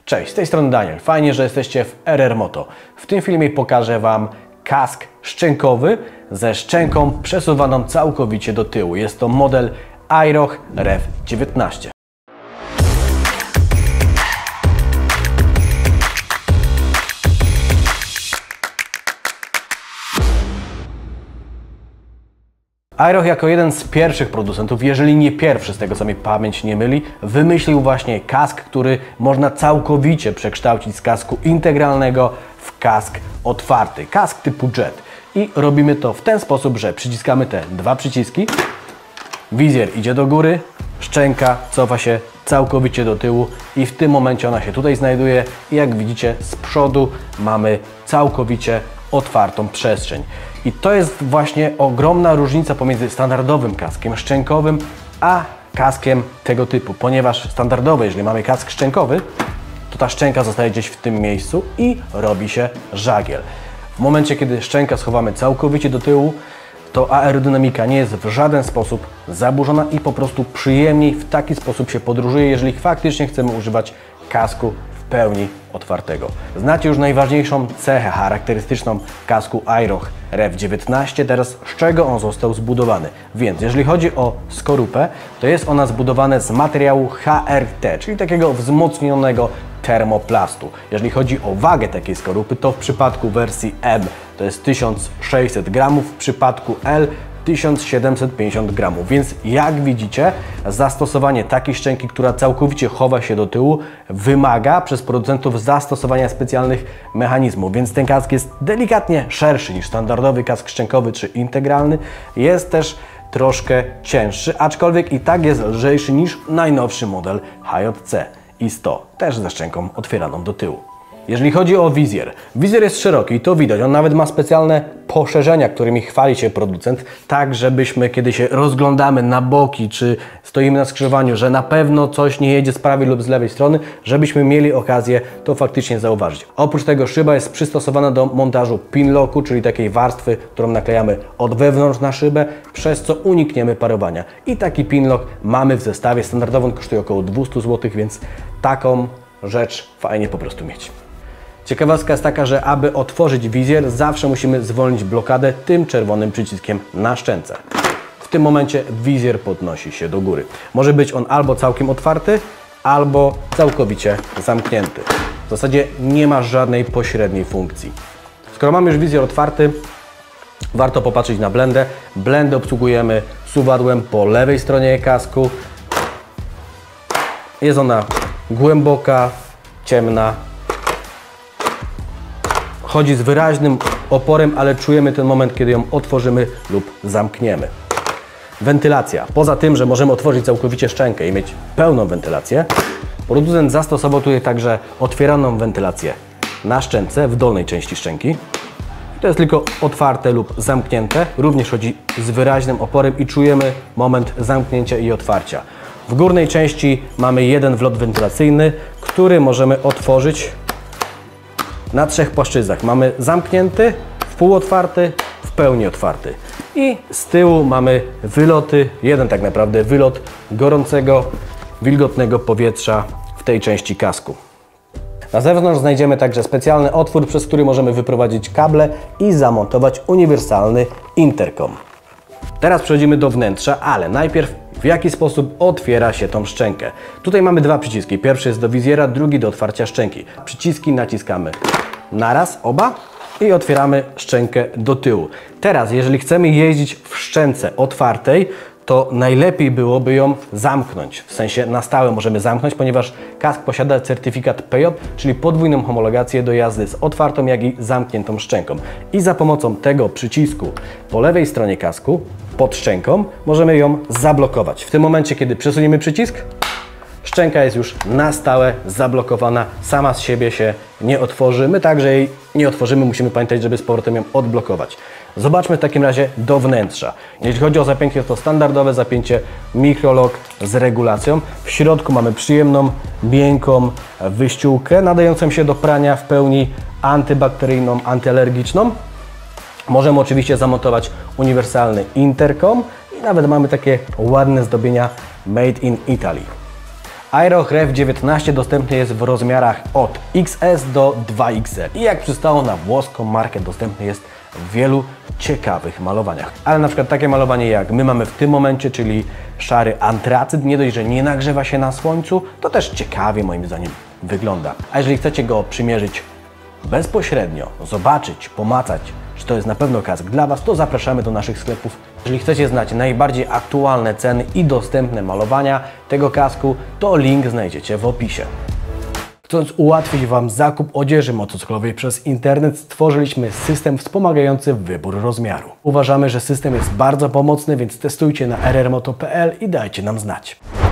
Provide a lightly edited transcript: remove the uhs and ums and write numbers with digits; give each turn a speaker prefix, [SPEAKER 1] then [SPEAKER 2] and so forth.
[SPEAKER 1] Cześć, z tej strony Daniel. Fajnie, że jesteście w RR Moto. W tym filmie pokażę Wam kask szczękowy ze szczęką przesuwaną całkowicie do tyłu. Jest to model Airoch Rev 19. Airoch jako jeden z pierwszych producentów, jeżeli nie pierwszy, z tego co mi pamięć nie myli, wymyślił właśnie kask, który można całkowicie przekształcić z kasku integralnego w kask otwarty, kask typu jet. I robimy to w ten sposób, że przyciskamy te dwa przyciski, wizjer idzie do góry, szczęka cofa się całkowicie do tyłu i w tym momencie ona się tutaj znajduje i jak widzicie z przodu mamy całkowicie otwartą przestrzeń. I to jest właśnie ogromna różnica pomiędzy standardowym kaskiem szczękowym a kaskiem tego typu, ponieważ standardowy, jeżeli mamy kask szczękowy, to ta szczęka zostaje gdzieś w tym miejscu i robi się żagiel. W momencie, kiedy szczękę schowamy całkowicie do tyłu, to aerodynamika nie jest w żaden sposób zaburzona i po prostu przyjemniej w taki sposób się podróżuje, jeżeli faktycznie chcemy używać kasku w pełni otwartego. Znacie już najważniejszą cechę charakterystyczną kasku Airoch Rev 19, teraz z czego on został zbudowany. Więc jeżeli chodzi o skorupę, to jest ona zbudowana z materiału HRT, czyli takiego wzmocnionego termoplastu. Jeżeli chodzi o wagę takiej skorupy, to w przypadku wersji M to jest 1600 gramów, w przypadku L 1750 gramów, więc jak widzicie, zastosowanie takiej szczęki, która całkowicie chowa się do tyłu, wymaga przez producentów zastosowania specjalnych mechanizmów, więc ten kask jest delikatnie szerszy niż standardowy kask szczękowy czy integralny, jest też troszkę cięższy, aczkolwiek i tak jest lżejszy niż najnowszy model HJC i100, też ze szczęką otwieraną do tyłu. Jeżeli chodzi o wizjer, wizjer jest szeroki, to widać, on nawet ma specjalne poszerzenia, którymi chwali się producent, tak żebyśmy, kiedy się rozglądamy na boki, czy stoimy na skrzyżowaniu, że na pewno coś nie jedzie z prawej lub z lewej strony, żebyśmy mieli okazję to faktycznie zauważyć. Oprócz tego szyba jest przystosowana do montażu pinlocku, czyli takiej warstwy, którą naklejamy od wewnątrz na szybę, przez co unikniemy parowania. I taki pinlock mamy w zestawie, standardowo on kosztuje około 200 zł, więc taką rzecz fajnie po prostu mieć. Ciekawostka jest taka, że aby otworzyć wizjer, zawsze musimy zwolnić blokadę tym czerwonym przyciskiem na szczęce. W tym momencie wizjer podnosi się do góry. Może być on albo całkiem otwarty, albo całkowicie zamknięty. W zasadzie nie ma żadnej pośredniej funkcji. Skoro mamy już wizjer otwarty, warto popatrzeć na blendę. Blendę obsługujemy suwadłem po lewej stronie kasku. Jest ona głęboka, ciemna. Chodzi z wyraźnym oporem, ale czujemy ten moment, kiedy ją otworzymy lub zamkniemy. Wentylacja. Poza tym, że możemy otworzyć całkowicie szczękę i mieć pełną wentylację, producent zastosował tutaj także otwieraną wentylację na szczęce, w dolnej części szczęki. To jest tylko otwarte lub zamknięte. Również chodzi z wyraźnym oporem i czujemy moment zamknięcia i otwarcia. W górnej części mamy jeden wlot wentylacyjny, który możemy otworzyć na trzech płaszczyznach. Mamy zamknięty, wpółotwarty, w pełni otwarty. I z tyłu mamy wyloty, jeden tak naprawdę wylot gorącego, wilgotnego powietrza w tej części kasku. Na zewnątrz znajdziemy także specjalny otwór, przez który możemy wyprowadzić kable i zamontować uniwersalny interkom. Teraz przechodzimy do wnętrza, ale najpierw w jaki sposób otwiera się tą szczękę. Tutaj mamy dwa przyciski. Pierwszy jest do wizjera, drugi do otwarcia szczęki. Przyciski naciskamy naraz, oba, i otwieramy szczękę do tyłu. Teraz, jeżeli chcemy jeździć w szczęce otwartej, to najlepiej byłoby ją zamknąć. W sensie na stałe możemy zamknąć, ponieważ kask posiada certyfikat PJ, czyli podwójną homologację do jazdy z otwartą, jak i zamkniętą szczęką. I za pomocą tego przycisku po lewej stronie kasku, pod szczęką, możemy ją zablokować. W tym momencie, kiedy przesuniemy przycisk, szczęka jest już na stałe zablokowana, sama z siebie się nie otworzy. My także jej nie otworzymy, musimy pamiętać, żeby z powrotem ją odblokować. Zobaczmy w takim razie do wnętrza. Jeśli chodzi o zapięcie, to standardowe zapięcie microlock z regulacją. W środku mamy przyjemną, miękką wyściółkę, nadającą się do prania, w pełni antybakteryjną, antyalergiczną. Możemy oczywiście zamontować uniwersalny interkom i nawet mamy takie ładne zdobienia Made in Italy. Aero Rev 19 dostępny jest w rozmiarach od XS do 2XL i jak przystało na włoską markę dostępny jest w wielu ciekawych malowaniach. Ale na przykład takie malowanie jak my mamy w tym momencie, czyli szary antracyt, nie dość, że nie nagrzewa się na słońcu, to też ciekawie moim zdaniem wygląda. A jeżeli chcecie go przymierzyć bezpośrednio, zobaczyć, pomacać, czy to jest na pewno kask dla Was, to zapraszamy do naszych sklepów. Jeżeli chcecie znać najbardziej aktualne ceny i dostępne malowania tego kasku, to link znajdziecie w opisie. Chcąc ułatwić Wam zakup odzieży motocyklowej przez internet, stworzyliśmy system wspomagający wybór rozmiaru. Uważamy, że system jest bardzo pomocny, więc testujcie na rrmoto.pl i dajcie nam znać.